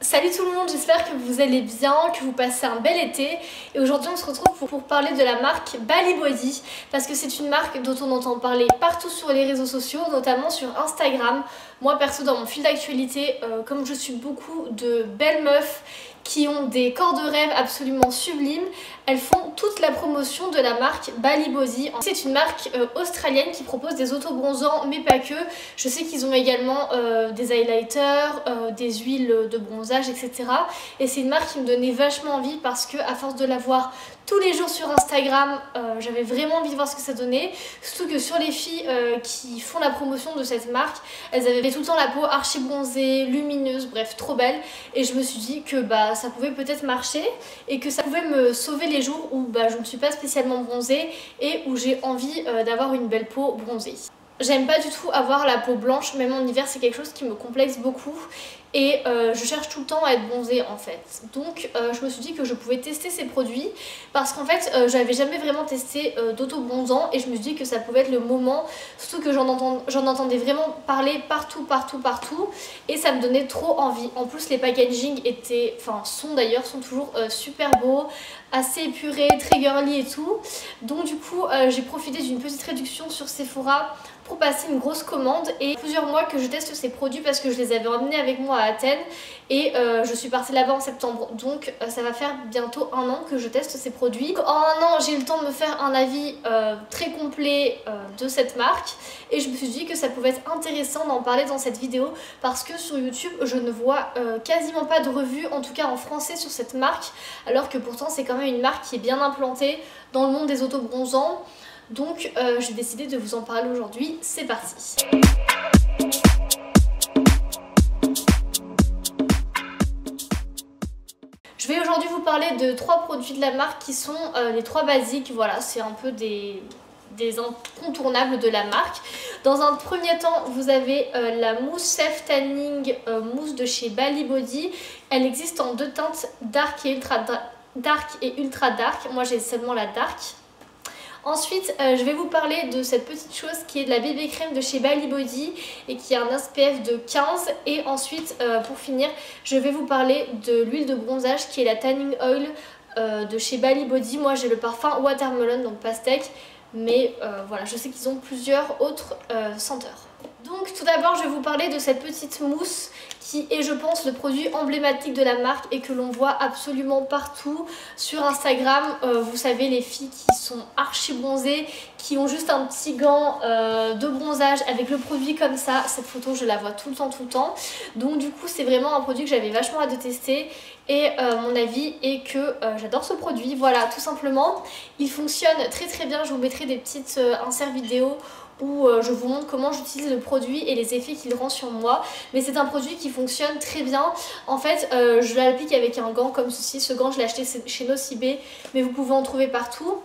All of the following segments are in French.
Salut tout le monde, j'espère que vous allez bien, que vous passez un bel été. Et aujourd'hui on se retrouve pour parler de la marque Bali Body, parce que c'est une marque dont on entend parler partout sur les réseaux sociaux, notamment sur Instagram. Moi perso dans mon fil d'actualité, comme je suis beaucoup de belles meufs qui ont des corps de rêve absolument sublimes, elles font toute la promotion de la marque Bali Body. C'est une marque australienne qui propose des autobronzants, mais pas que. Je sais qu'ils ont également des highlighters, des huiles de bronzage, etc. Et c'est une marque qui me donnait vachement envie parce que à force de la voir tous les jours sur Instagram, j'avais vraiment envie de voir ce que ça donnait. Surtout que sur les filles qui font la promotion de cette marque, elles avaient tout le temps la peau archi bronzée, lumineuse, bref, trop belle. Et je me suis dit que ça pouvait peut-être marcher et que ça pouvait me sauver les jours où je ne suis pas spécialement bronzée et où j'ai envie d'avoir une belle peau bronzée. J'aime pas du tout avoir la peau blanche, même en hiver c'est quelque chose qui me complexe beaucoup et je cherche tout le temps à être bronzée en fait. Donc je me suis dit que je pouvais tester ces produits parce qu'en fait j'avais jamais vraiment testé d'auto-bronzant et je me suis dit que ça pouvait être le moment, surtout que j'en entendais vraiment parler partout et ça me donnait trop envie. En plus les packaging sont toujours super beaux, assez épurés, très girly et tout. Donc du coup j'ai profité d'une petite réduction sur Sephora pour passer une grosse commande et plusieurs mois que je teste ces produits parce que je les avais emmenés avec moi à Athènes et je suis partie là-bas en septembre, donc ça va faire bientôt un an que je teste ces produits. Donc, en un an j'ai eu le temps de me faire un avis très complet de cette marque et je me suis dit que ça pouvait être intéressant d'en parler dans cette vidéo parce que sur YouTube je ne vois quasiment pas de revues, en tout cas en français, sur cette marque, alors que pourtant c'est quand même une marque qui est bien implantée dans le monde des autobronzants. Donc j'ai décidé de vous en parler aujourd'hui, c'est parti. Je vais aujourd'hui vous parler de 3 produits de la marque qui sont les 3 basiques, voilà, c'est un peu des incontournables de la marque. Dans un premier temps, vous avez la mousse Self Tanning mousse de chez Bali Body. Elle existe en 2 teintes, dark et ultra dark. Moi j'ai seulement la dark. Ensuite, je vais vous parler de cette petite chose qui est de la bébé crème de chez Bali Body et qui a un SPF de 15. Et ensuite, pour finir, je vais vous parler de l'huile de bronzage qui est la Tanning Oil de chez Bali Body. Moi, j'ai le parfum Watermelon, donc pastèque. Mais voilà, je sais qu'ils ont plusieurs autres senteurs. Donc tout d'abord je vais vous parler de cette petite mousse qui est je pense le produit emblématique de la marque et que l'on voit absolument partout sur Instagram. Vous savez, les filles qui sont archi bronzées, qui ont juste un petit gant de bronzage avec le produit comme ça. Cette photo je la vois tout le temps. Donc du coup c'est vraiment un produit que j'avais vachement hâte de tester. Et mon avis est que j'adore ce produit, voilà, tout simplement. Il fonctionne très bien, je vous mettrai des petites inserts vidéo où je vous montre comment j'utilise le produit et les effets qu'il rend sur moi. Mais c'est un produit qui fonctionne très bien. En fait, je l'applique avec un gant comme ceci. Ce gant, je l'ai acheté chez Nocibé, mais vous pouvez en trouver partout.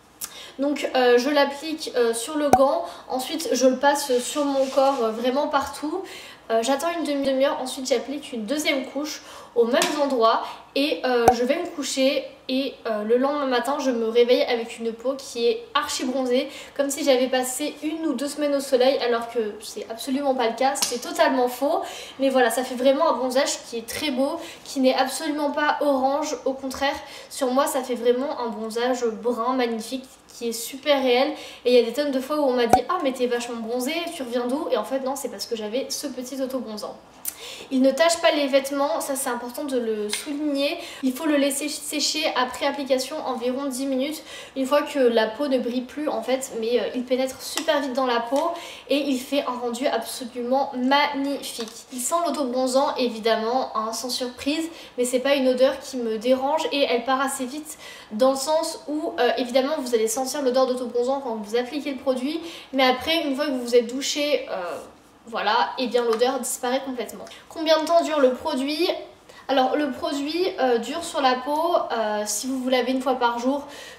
Donc je l'applique sur le gant, ensuite je le passe sur mon corps vraiment partout. J'attends une demi-heure, ensuite j'applique une deuxième couche aux mêmes endroits et je vais me coucher et le lendemain matin je me réveille avec une peau qui est archi bronzée, comme si j'avais passé 1 ou 2 semaines au soleil, alors que c'est absolument pas le cas, c'est totalement faux. Mais voilà, ça fait vraiment un bronzage qui est très beau, qui n'est absolument pas orange, au contraire sur moi ça fait vraiment un bronzage brun magnifique qui est super réel. Et il y a des tonnes de fois où on m'a dit « Ah mais t'es vachement bronzée, tu reviens d'où ?» Et en fait non, c'est parce que j'avais ce petit auto-bronzant. Il ne tache pas les vêtements, ça c'est important de le souligner. Il faut le laisser sécher après application environ 10 minutes. Une fois que la peau ne brille plus en fait, mais il pénètre super vite dans la peau et il fait un rendu absolument magnifique. Il sent l'auto-bronzant évidemment, hein, sans surprise, mais c'est pas une odeur qui me dérange et elle part assez vite dans le sens où évidemment vous allez sentir l'odeur d'auto-bronzant quand vous appliquez le produit, mais après une fois que vous vous êtes douché, voilà, et bien l'odeur disparaît complètement. Combien de temps dure le produit ? Alors le produit dure sur la peau, si vous vous lavez une fois par jour,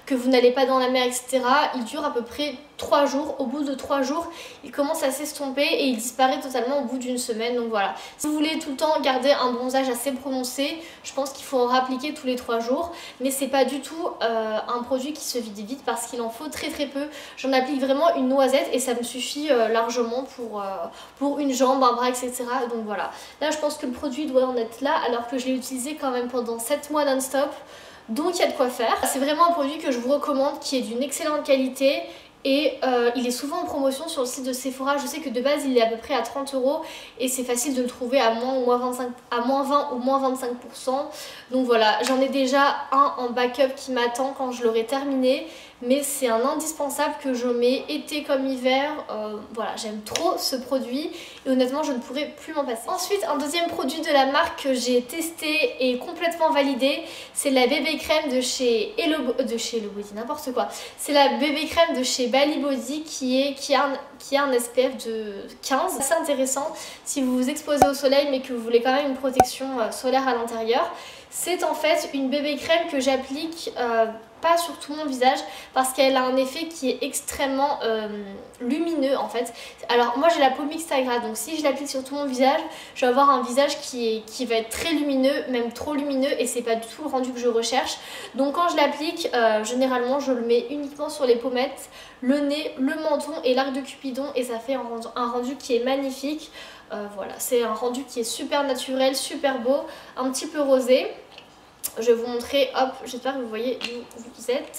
que vous n'allez pas dans la mer, etc. Il dure à peu près 3 jours. Au bout de 3 jours, il commence à s'estomper et il disparaît totalement au bout d'une semaine. Donc voilà, si vous voulez tout le temps garder un bronzage assez prononcé, je pense qu'il faut en appliquer tous les 3 jours. Mais c'est pas du tout un produit qui se vide vite parce qu'il en faut très peu. J'en applique vraiment une noisette et ça me suffit largement pour une jambe, un bras, etc. Donc voilà, là je pense que le produit doit en être là alors que je l'ai utilisé quand même pendant 7 mois non-stop. Donc il y a de quoi faire. C'est vraiment un produit que je vous recommande, qui est d'une excellente qualité. Et il est souvent en promotion sur le site de Sephora. Je sais que de base il est à peu près à 30 € et c'est facile de le trouver à moins 20 ou moins 25%. Donc voilà, j'en ai déjà un en backup qui m'attend quand je l'aurai terminé. Mais c'est un indispensable que je mets été comme hiver. Voilà, j'aime trop ce produit et honnêtement je ne pourrais plus m'en passer. Ensuite, un deuxième produit de la marque que j'ai testé et complètement validé, c'est la bébé crème de chez Hello Body, n'importe quoi. C'est la bébé crème de chez Bali Body qui a un SPF de 15. C'est intéressant si vous vous exposez au soleil mais que vous voulez quand même une protection solaire à l'intérieur. C'est en fait une bébé crème que j'applique pas sur tout mon visage parce qu'elle a un effet qui est extrêmement lumineux en fait. Alors moi j'ai la peau mixte à gras, donc si je l'applique sur tout mon visage, je vais avoir un visage qui va être très lumineux, même trop lumineux, et c'est pas du tout le rendu que je recherche. Donc quand je l'applique, généralement je le mets uniquement sur les pommettes, le nez, le menton et l'arc de Cupidon, et ça fait un rendu qui est magnifique. Voilà, c'est un rendu qui est super naturel, super beau, un petit peu rosé. Je vais vous montrer, hop, j'espère que vous voyez où vous êtes.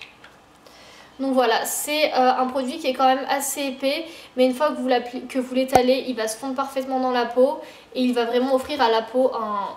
Donc voilà, c'est un produit qui est quand même assez épais, mais une fois que vous l'étalez, il va se fondre parfaitement dans la peau et il va vraiment offrir à la peau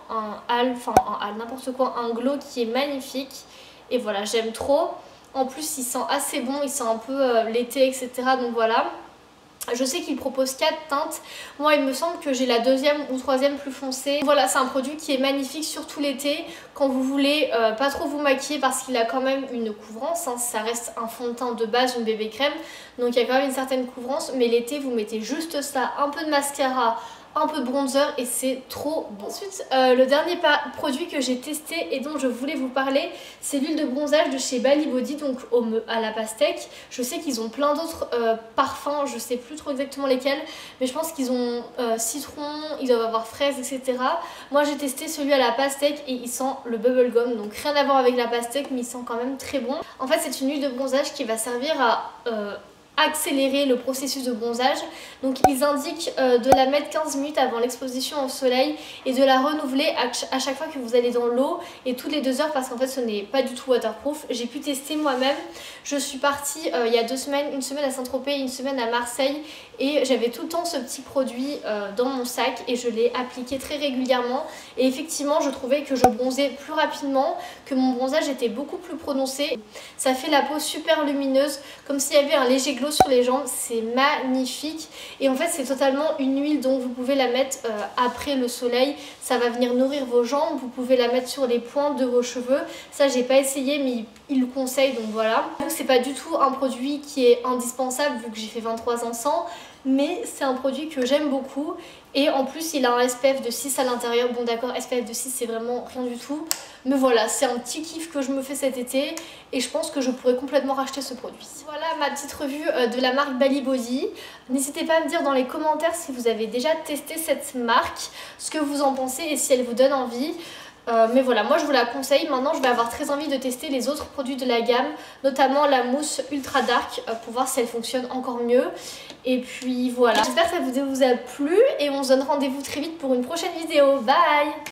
n'importe quoi, un glow qui est magnifique. Et voilà, j'aime trop. En plus, il sent assez bon, il sent un peu l'été, etc. Donc voilà. Je sais qu'il propose 4 teintes. Moi il me semble que j'ai la deuxième ou troisième plus foncée. Voilà, c'est un produit qui est magnifique surtout l'été quand vous voulez pas trop vous maquiller parce qu'il a quand même une couvrance, hein. Ça reste un fond de teint de base, une bébé crème, donc il y a quand même une certaine couvrance. Mais l'été vous mettez juste ça, un peu de mascara, un peu de bronzer et c'est trop beau. Ensuite, le dernier produit que j'ai testé et dont je voulais vous parler, c'est l'huile de bronzage de chez Bali Body, donc à la pastèque. Je sais qu'ils ont plein d'autres parfums, je sais plus trop exactement lesquels, mais je pense qu'ils ont citron, ils doivent avoir fraise, etc. Moi j'ai testé celui à la pastèque et il sent le bubblegum, donc rien à voir avec la pastèque, mais il sent quand même très bon. En fait c'est une huile de bronzage qui va servir à accélérer le processus de bronzage. Donc ils indiquent de la mettre 15 minutes avant l'exposition au soleil et de la renouveler à chaque fois que vous allez dans l'eau et toutes les 2 heures parce qu'en fait ce n'est pas du tout waterproof. J'ai pu tester moi-même. Je suis partie il y a 2 semaines, une semaine à Saint-Tropez et une semaine à Marseille et j'avais tout le temps ce petit produit dans mon sac et je l'ai appliqué très régulièrement et effectivement je trouvais que je bronzais plus rapidement, que mon bronzage était beaucoup plus prononcé. Ça fait la peau super lumineuse, comme s'il y avait un léger glow sur les jambes, c'est magnifique. Et en fait c'est totalement une huile, donc vous pouvez la mettre après le soleil, ça va venir nourrir vos jambes. Vous pouvez la mettre sur les pointes de vos cheveux, ça j'ai pas essayé mais il le conseille, donc voilà. Donc c'est pas du tout un produit qui est indispensable vu que j'ai fait 23 ans sans, mais c'est un produit que j'aime beaucoup et en plus il a un SPF de 6 à l'intérieur. Bon d'accord, SPF de 6 c'est vraiment rien du tout, mais voilà, c'est un petit kiff que je me fais cet été et je pense que je pourrais complètement racheter ce produit. Voilà ma petite revue de la marque Bali Body. N'hésitez pas à me dire dans les commentaires si vous avez déjà testé cette marque, ce que vous en pensez et si elle vous donne envie. Mais voilà, moi je vous la conseille. Maintenant je vais avoir très envie de tester les autres produits de la gamme, notamment la mousse ultra dark pour voir si elle fonctionne encore mieux. Et puis voilà, j'espère que cette vidéo vous a plu et on se donne rendez-vous très vite pour une prochaine vidéo. Bye!